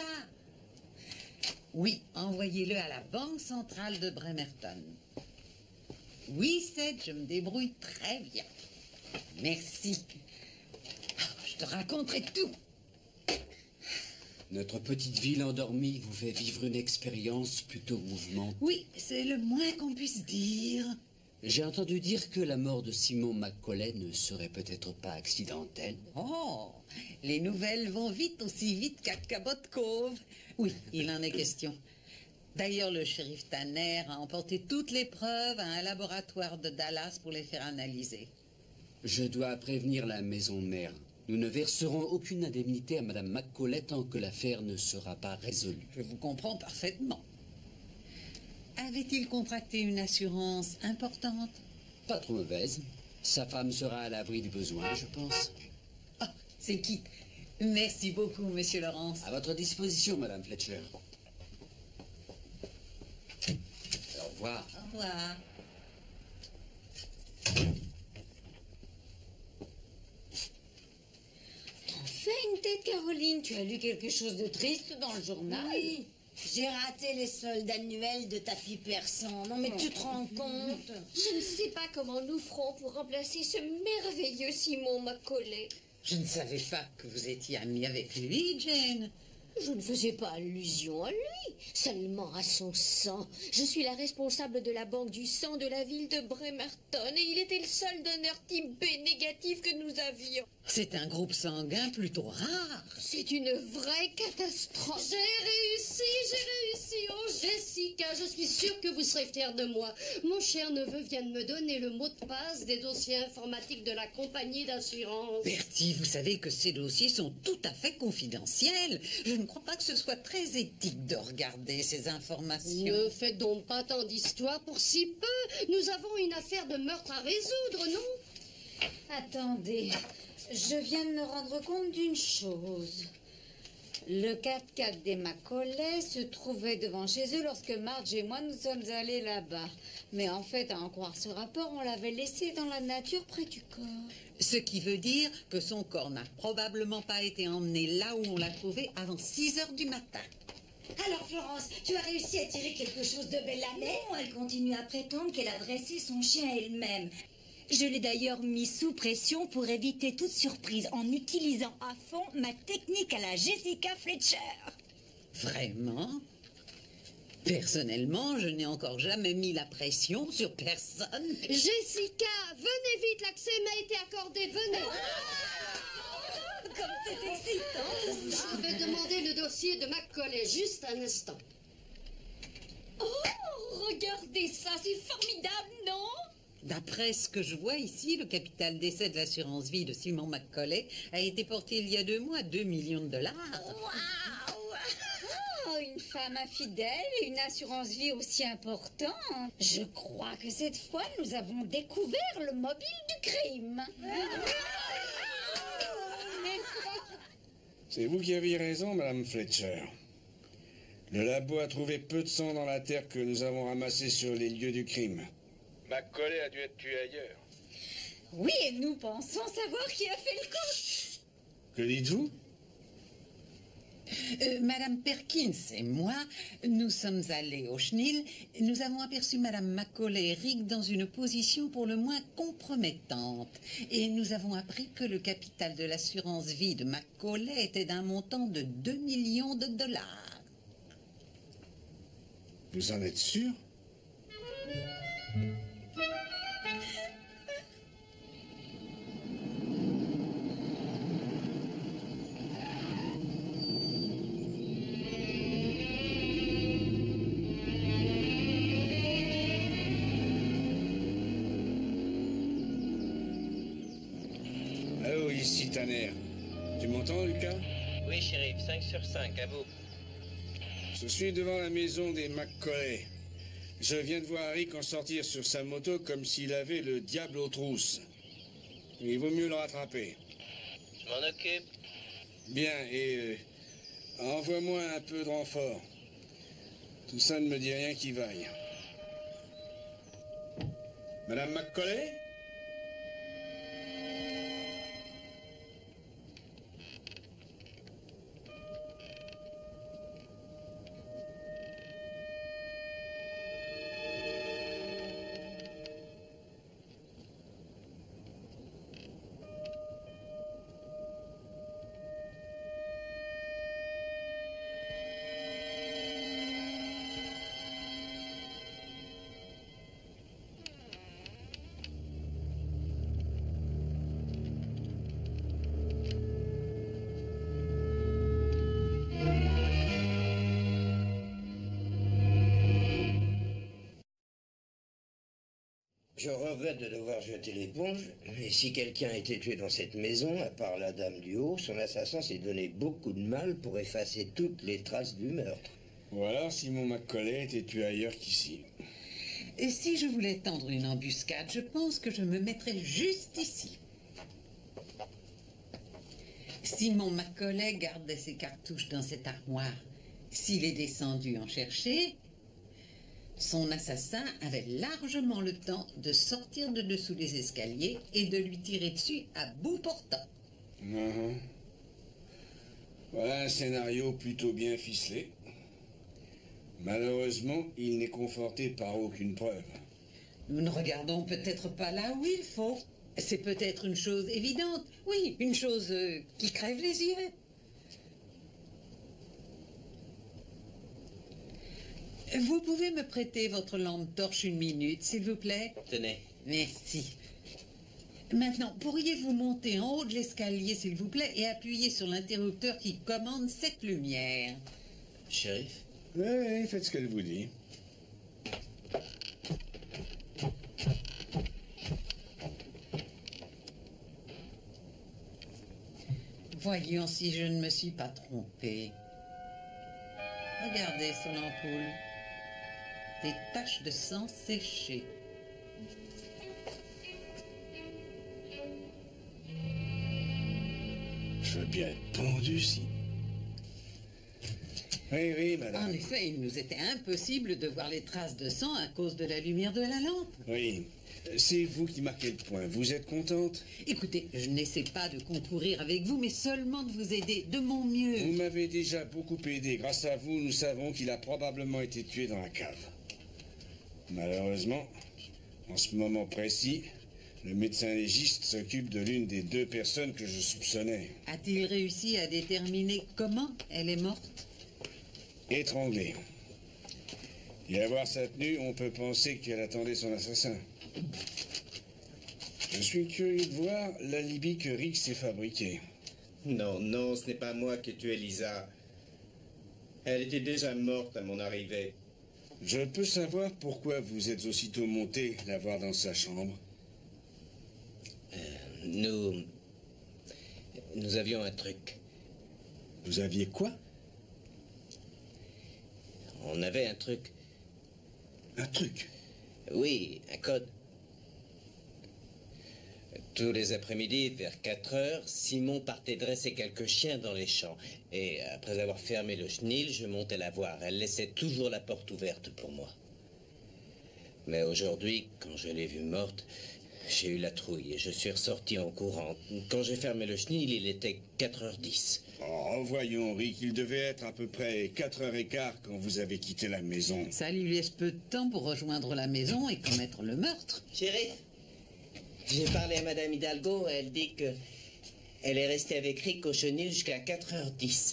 Oui, envoyez-le à la Banque centrale de Bremerton. Oui, Seth, je me débrouille très bien. Merci. Je te raconterai tout. Notre petite ville endormie vous fait vivre une expérience plutôt mouvementée. Oui, c'est le moins qu'on puisse dire. J'ai entendu dire que la mort de Simon Macaulay ne serait peut-être pas accidentelle. Oh, les nouvelles vont vite, aussi vite qu'à Cabot Cove. Oui, il en est question. D'ailleurs, le shérif Tanner a emporté toutes les preuves à un laboratoire de Dallas pour les faire analyser. Je dois prévenir la maison mère. Nous ne verserons aucune indemnité à Madame Macaulay tant que l'affaire ne sera pas résolue. Je vous comprends parfaitement. Avait-il contracté une assurance importante? Pas trop mauvaise. Sa femme sera à l'abri du besoin, je pense. Ah, c'est qui? Merci beaucoup, Monsieur Laurence. À votre disposition, Madame Fletcher. Au revoir. Au revoir. T'en fais une tête, Caroline. Tu as lu quelque chose de triste dans le journal? Oui, j'ai raté les soldes annuels de tapis persan. Non, mais tu te rends compte? Je ne sais pas comment nous ferons pour remplacer ce merveilleux Simon Macaulay. Je ne savais pas que vous étiez amie avec lui, Jane. Je ne faisais pas allusion à lui, seulement à son sang. Je suis la responsable de la banque du sang de la ville de Bremerton et il était le seul donneur type B négatif que nous avions. C'est un groupe sanguin plutôt rare. C'est une vraie catastrophe. J'ai réussi, oh Jessica, je suis sûre que vous serez fière de moi. Mon cher neveu vient de me donner le mot de passe des dossiers informatiques de la compagnie d'assurance. Bertie, vous savez que ces dossiers sont tout à fait confidentiels. Je ne crois pas que ce soit très éthique de regarder ces informations. Ne faites donc pas tant d'histoires pour si peu. Nous avons une affaire de meurtre à résoudre, non? Attendez, je viens de me rendre compte d'une chose. Le 4x4 des Macaulay se trouvait devant chez eux lorsque Marge et moi nous sommes allés là-bas. Mais en fait, à en croire ce rapport, on l'avait laissé dans la nature près du corps. Ce qui veut dire que son corps n'a probablement pas été emmené là où on l'a trouvé avant 6 heures du matin. Alors Florence, tu as réussi à tirer quelque chose de bel à Non, elle continue à prétendre qu'elle a dressé son chien elle-même. Je l'ai d'ailleurs mis sous pression pour éviter toute surprise en utilisant à fond ma technique à la Jessica Fletcher. Vraiment? Personnellement, je n'ai encore jamais mis la pression sur personne. Jessica, venez vite, l'accès m'a été accordé, venez. Comme c'est excitant tout ça. Je vais demander le dossier de Macaulay, juste un instant. Oh, regardez ça, c'est formidable, non? D'après ce que je vois ici, le capital d'essai de l'assurance vie de Simon Macaulay a été porté il y a 2 mois à 2 millions de dollars. Waouh! Oh, une femme infidèle et une assurance vie aussi importante. Je crois que cette fois, nous avons découvert le mobile du crime. C'est vous qui aviez raison, Madame Fletcher. Le labo a trouvé peu de sang dans la terre que nous avons ramassée sur les lieux du crime. Macaulay a dû être tué ailleurs. Oui, et nous pensons savoir qui a fait le coup. Que dites-vous? Madame Perkins et moi, nous sommes allés au chenil. Nous avons aperçu Madame Macaulay et Rick dans une position pour le moins compromettante. Et nous avons appris que le capital de l'assurance vie de Macaulay était d'un montant de 2 millions de dollars. Vous en êtes sûr? Allô, ici Tanner. Tu m'entends, Lucas? Oui, shérif, 5 sur 5, à vous. Je suis devant la maison des Macaulay. Je viens de voir Rick en sortir sur sa moto comme s'il avait le diable aux trousses. Il vaut mieux le rattraper. Je m'en occupe. Bien, et envoie-moi un peu de renfort. Tout ça ne me dit rien qui vaille. Madame Macaulay? Je regrette de devoir jeter l'éponge, mais si quelqu'un a été tué dans cette maison, à part la dame du haut, son assassin s'est donné beaucoup de mal pour effacer toutes les traces du meurtre. Ou alors Simon Macaulay était tué ailleurs qu'ici. Et si je voulais tendre une embuscade, je pense que je me mettrais juste ici. Simon Macaulay gardait ses cartouches dans cette armoire. S'il est descendu en chercher, son assassin avait largement le temps de sortir de dessous les escaliers et de lui tirer dessus à bout portant. Voilà un scénario plutôt bien ficelé. Malheureusement, il n'est conforté par aucune preuve. Nous ne regardons peut-être pas là où il faut. C'est peut-être une chose évidente. Oui, une chose qui crève les yeux. Vous pouvez me prêter votre lampe torche 1 minute, s'il vous plaît? Tenez. Merci. Maintenant, pourriez-vous monter en haut de l'escalier, s'il vous plaît, et appuyer sur l'interrupteur qui commande cette lumière? Shérif? Oui, faites ce qu'elle vous dit. Voyons si je ne me suis pas trompée. Regardez sur l'ampoule. Des taches de sang séchées. Je veux bien être pendu, si. Oui, madame. En effet, il nous était impossible de voir les traces de sang à cause de la lumière de la lampe. Oui. C'est vous qui marquez le point. Vous êtes contente? Écoutez, je n'essaie pas de concourir avec vous, mais seulement de vous aider de mon mieux. Vous m'avez déjà beaucoup aidé. Grâce à vous, nous savons qu'il a probablement été tué dans la cave. Malheureusement, en ce moment précis, le médecin légiste s'occupe de l'une des 2 personnes que je soupçonnais. A-t-il réussi à déterminer comment elle est morte? Étranglée. Et à voir sa tenue, on peut penser qu'elle attendait son assassin. Je suis curieux de voir l'alibi que Rick s'est fabriqué. Non, non, ce n'est pas moi qui ai tué Lisa. Elle était déjà morte à mon arrivée. Je peux savoir pourquoi vous êtes aussitôt monté la voir dans sa chambre? Nous avions un truc. Vous aviez quoi? On avait un truc. Un truc? Oui, un code. Tous les après-midi, vers 4 heures, Simon partait dresser quelques chiens dans les champs. Et après avoir fermé le chenil, je montais la voir. Elle laissait toujours la porte ouverte pour moi. Mais aujourd'hui, quand je l'ai vue morte, j'ai eu la trouille et je suis ressorti en courant. Quand j'ai fermé le chenil, il était 4h10. Oh, voyons, Rick, il devait être à peu près 4h15 quand vous avez quitté la maison. Ça lui laisse peu de temps pour rejoindre la maison et commettre le meurtre. Chérie, j'ai parlé à Madame Hidalgo, elle dit que elle est restée avec Rick au chenil jusqu'à 4h10.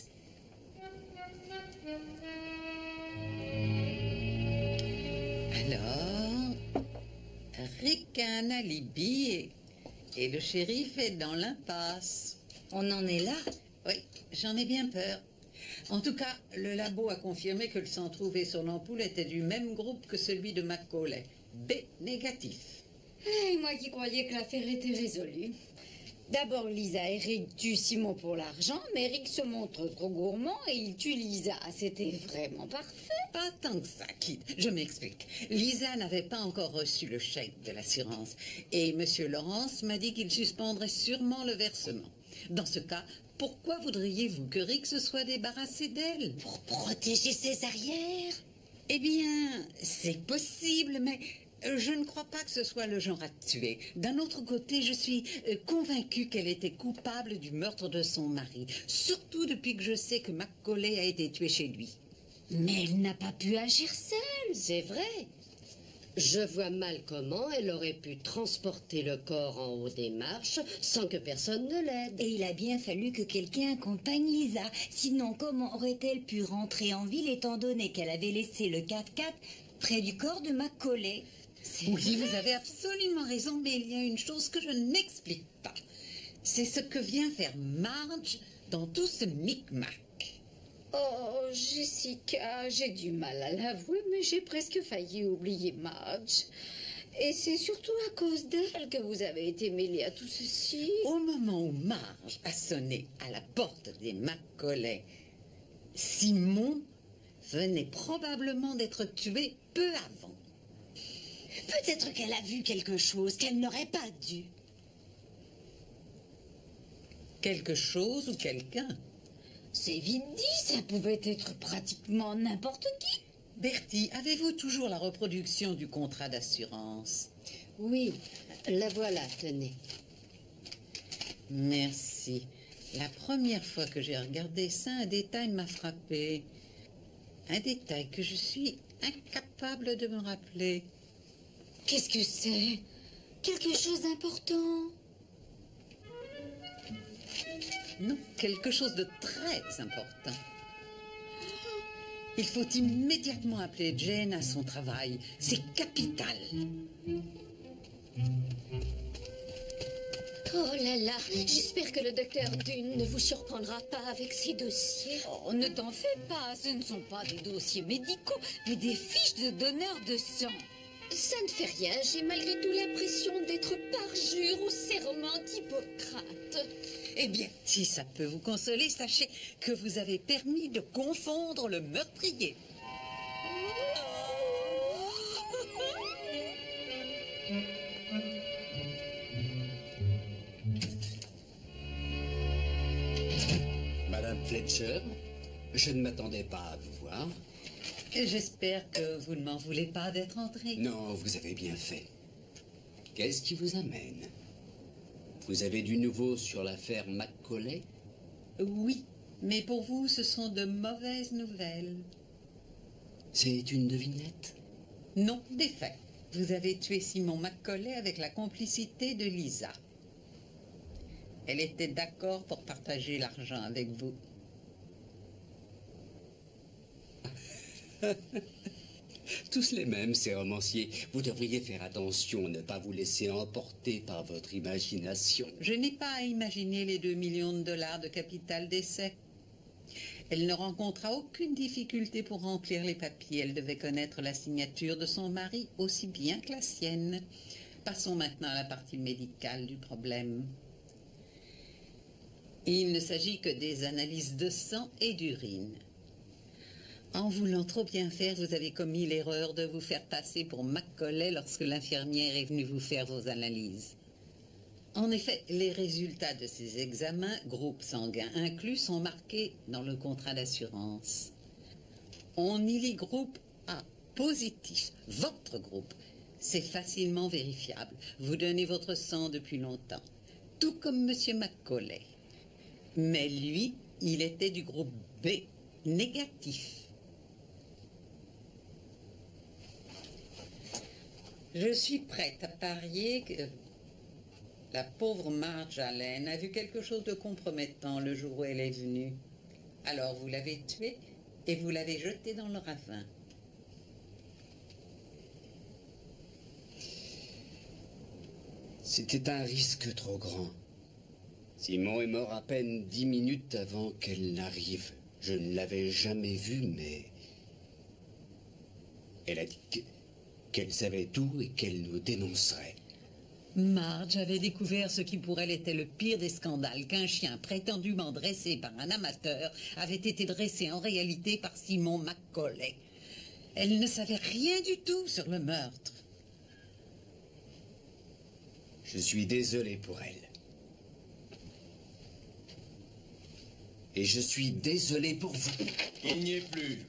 Alors, Rick a un alibi et le shérif est dans l'impasse. On en est là? Oui, j'en ai bien peur. En tout cas, le labo a confirmé que le sang trouvé sur l'ampoule était du même groupe que celui de Macaulay. B négatif. Et moi qui croyais que l'affaire était résolue. D'abord, Lisa et Rick tuent Simon pour l'argent, mais Rick se montre trop gourmand et il tue Lisa. C'était vraiment parfait. Pas tant que ça, Kid. Je m'explique. Lisa n'avait pas encore reçu le chèque de l'assurance. Et M. Laurence m'a dit qu'il suspendrait sûrement le versement. Dans ce cas, pourquoi voudriez-vous que Rick se soit débarrassé d'elle? Pour protéger ses arrières? Eh bien, c'est possible, mais je ne crois pas que ce soit le genre à tuer. D'un autre côté, je suis convaincue qu'elle était coupable du meurtre de son mari. Surtout depuis que je sais que Macaulay a été tué chez lui. Mais elle n'a pas pu agir seule. C'est vrai. Je vois mal comment elle aurait pu transporter le corps en haut des marches sans que personne ne l'aide. Et il a bien fallu que quelqu'un accompagne Lisa. Sinon, comment aurait-elle pu rentrer en ville étant donné qu'elle avait laissé le 4x4 près du corps de Macaulay? Oui, vous avez absolument raison, mais il y a une chose que je n'explique pas. C'est ce que vient faire Marge dans tout ce micmac. Oh, Jessica, j'ai du mal à l'avouer, mais j'ai presque failli oublier Marge. Et c'est surtout à cause d'elle que vous avez été mêlée à tout ceci. Au moment où Marge a sonné à la porte des Macaulay, Simon venait probablement d'être tué peu avant. Peut-être qu'elle a vu quelque chose qu'elle n'aurait pas dû. Quelque chose ou quelqu'un? C'est vite dit, ça pouvait être pratiquement n'importe qui. Bertie, avez-vous toujours la reproduction du contrat d'assurance? Oui, la voilà, tenez. Merci. La première fois que j'ai regardé ça, un détail m'a frappé. Un détail que je suis incapable de me rappeler. Qu'est-ce que c'est? Quelque chose d'important? Non, quelque chose de très important. Il faut immédiatement appeler Jane à son travail. C'est capital. Oh là là, j'espère que le docteur Dune ne vous surprendra pas avec ses dossiers. Oh, ne t'en fais pas, ce ne sont pas des dossiers médicaux, mais des fiches de donneurs de sang. Ça ne fait rien, j'ai malgré tout l'impression d'être parjure au serment d'Hippocrate. Eh bien, si ça peut vous consoler, sachez que vous avez permis de confondre le meurtrier. Madame Fletcher, je ne m'attendais pas à vous voir. J'espère que vous ne m'en voulez pas d'être entré. Non, vous avez bien fait. Qu'est-ce qui vous amène? Vous avez du nouveau sur l'affaire Macaulay? Oui, mais pour vous, ce sont de mauvaises nouvelles. C'est une devinette? Non, des faits. Vous avez tué Simon Macaulay avec la complicité de Lisa. Elle était d'accord pour partager l'argent avec vous. Tous les mêmes, ces romanciers. Vous devriez faire attention, ne pas vous laisser emporter par votre imagination. Je n'ai pas à imaginer les 2 millions de dollars de capital d'essai. Elle ne rencontra aucune difficulté pour remplir les papiers. Elle devait connaître la signature de son mari aussi bien que la sienne. Passons maintenant à la partie médicale du problème. Il ne s'agit que des analyses de sang et d'urine. En voulant trop bien faire, vous avez commis l'erreur de vous faire passer pour Macaulay lorsque l'infirmière est venue vous faire vos analyses. En effet, les résultats de ces examens, groupe sanguin inclus, sont marqués dans le contrat d'assurance. On y lit groupe A, positif, votre groupe. C'est facilement vérifiable. Vous donnez votre sang depuis longtemps, tout comme M. Macaulay. Mais lui, il était du groupe B, négatif. Je suis prête à parier que la pauvre Marge Allen a vu quelque chose de compromettant le jour où elle est venue. Alors vous l'avez tuée et vous l'avez jetée dans le ravin. C'était un risque trop grand. Simon est mort à peine 10 minutes avant qu'elle n'arrive. Je ne l'avais jamais vue, mais... Elle a dit qu'elle savait tout et qu'elle nous dénoncerait. Marge avait découvert ce qui pour elle était le pire des scandales, qu'un chien prétendument dressé par un amateur avait été dressé en réalité par Simon Macaulay. Elle ne savait rien du tout sur le meurtre. Je suis désolé pour elle. Et je suis désolé pour vous. Il n'y est plus.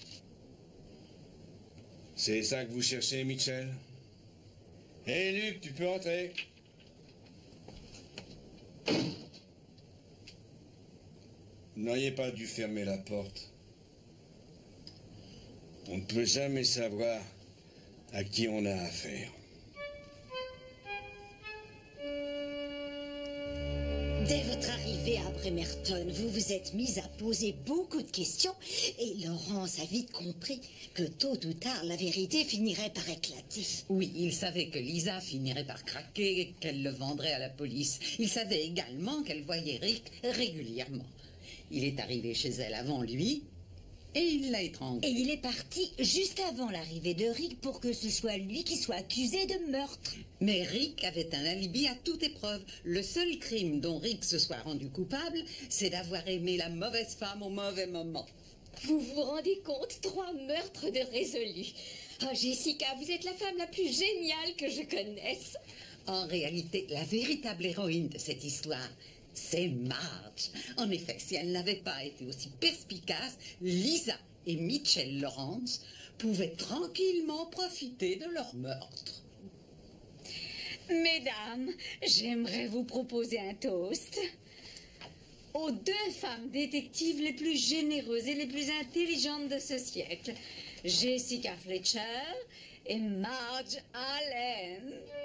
C'est ça que vous cherchez, Mitchell? Hé, Luc, tu peux entrer. Vous n'auriez pas dû fermer la porte. On ne peut jamais savoir à qui on a affaire. Dès votre arrivée à Bremerton, vous vous êtes mise à poser beaucoup de questions et Laurence a vite compris que tôt ou tard, la vérité finirait par éclater. Oui, il savait que Lisa finirait par craquer et qu'elle le vendrait à la police. Il savait également qu'elle voyait Rick régulièrement. Il est arrivé chez elle avant lui et il l'a étranglé. Et il est parti juste avant l'arrivée de Rick pour que ce soit lui qui soit accusé de meurtre. Mais Rick avait un alibi à toute épreuve. Le seul crime dont Rick se soit rendu coupable, c'est d'avoir aimé la mauvaise femme au mauvais moment. Vous vous rendez compte? 3 meurtres de résolus. Oh, Jessica, vous êtes la femme la plus géniale que je connaisse. En réalité, la véritable héroïne de cette histoire, c'est Marge. En effet, si elle n'avait pas été aussi perspicace, Lisa et Mitchell Lawrence pouvaient tranquillement profiter de leur meurtre. Mesdames, j'aimerais vous proposer un toast aux 2 femmes détectives les plus généreuses et les plus intelligentes de ce siècle, Jessica Fletcher et Marge Allen.